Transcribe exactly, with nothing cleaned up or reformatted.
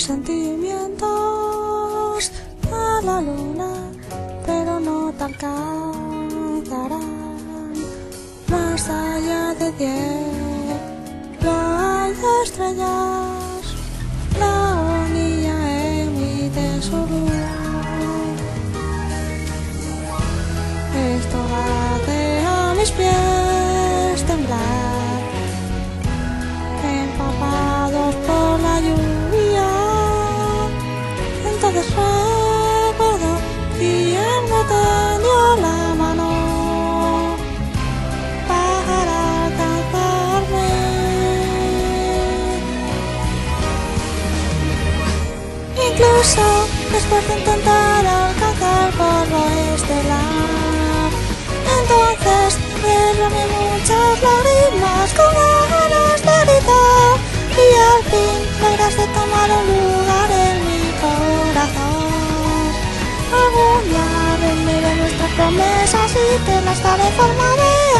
sentimientos a la luna, pero no te alcanzarán más allá de diez hay estrellas. La niña emite su luz. Esto hace a mis pies temblar, empapados por la lluvia. Entonces recuerdo quién me tendió la mano para alcanzarme. Incluso después de intentar alcanzar por lo estelar, entonces derramé muchas lágrimas con ganas de gritar, y al fin lograste tomar un lugar en mi corazón. Algún día reuniré nuestras promesas y te las daré en forma de